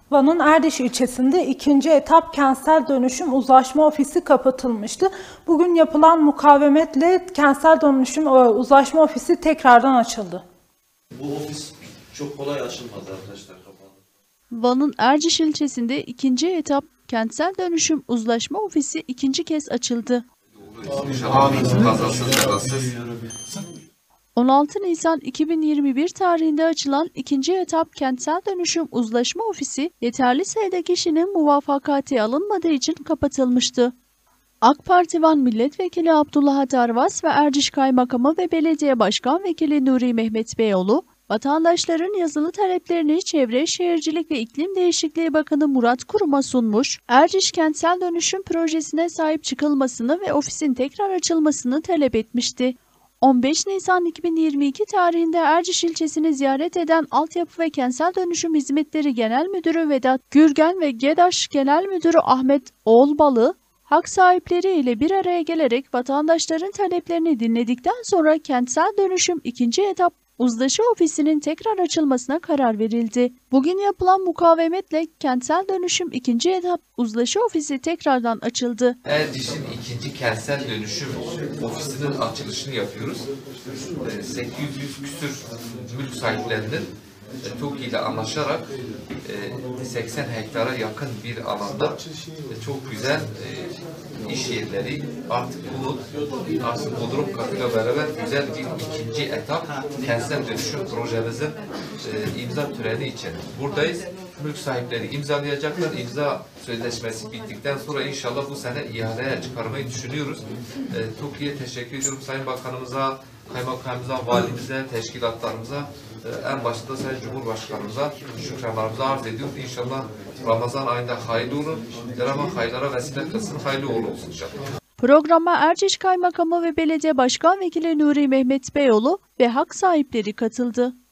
Van'ın Erdiş ilçesinde ikinci etap kentsel dönüşüm uzlaşma ofisi kapatılmıştı. Bugün yapılan mukavemetle kentsel dönüşüm uzlaşma ofisi tekrardan açıldı. Bu ofis çok kolay açılmadı arkadaşlar, kapandı. Van'ın Erciş ilçesinde ikinci etap kentsel dönüşüm uzlaşma ofisi ikinci kez açıldı. 16 Nisan 2021 tarihinde açılan ikinci etap kentsel dönüşüm uzlaşma ofisi yeterli sayıda kişinin muvafakati alınmadığı için kapatılmıştı. AK Parti Van Milletvekili Abdullah Atarvas ve Erciş Kaymakamı ve Belediye Başkan Vekili Nuri Mehmet Beyoğlu, vatandaşların yazılı taleplerini Çevre, Şehircilik ve İklim Değişikliği Bakanı Murat Kurum'a sunmuş, Erciş kentsel dönüşüm projesine sahip çıkılmasını ve ofisin tekrar açılmasını talep etmişti. 15 Nisan 2022 tarihinde Erciş ilçesini ziyaret eden Altyapı ve Kentsel Dönüşüm Hizmetleri Genel Müdürü Vedat Gürgen ve GEDAŞ Genel Müdürü Ahmet Oğulbalı, hak sahipleri ile bir araya gelerek vatandaşların taleplerini dinledikten sonra kentsel dönüşüm ikinci etap uzlaşı ofisinin tekrar açılmasına karar verildi. Bugün yapılan mukavemetle kentsel dönüşüm ikinci etap uzlaşı ofisi tekrardan açıldı. Erdiş'in ikinci kentsel dönüşüm ofisinin açılışını yapıyoruz. 800 küsür mülk sahiplerinin TOKİ ile anlaşarak 80 hektara yakın bir alanda çok güzel iş yerleri, artık konut, artık bodrum katıyla beraber güzel bir ikinci etap kentsel dönüşüm projemizin imza töreni için buradayız. Mülk sahipleri imzalayacaklar. İmza sözleşmesi bittikten sonra inşallah bu sene ihaleye çıkarmayı düşünüyoruz. TOKİ'ye teşekkür ediyorum, Sayın Bakanımıza, Kaymakamımıza, Valimize, teşkilatlarımıza, en başta Sayın Cumhurbaşkanımıza şükranlarımızı arz ediyoruz. İnşallah Ramazan ayında hayırlı olur. Cenab-ı hayırlara vesile kılsın, hayırlı uğurlu olsun inşallah. Programa Erciş Kaymakamı ve Belediye Başkan Vekili Nuri Mehmet Beyoğlu ve hak sahipleri katıldı.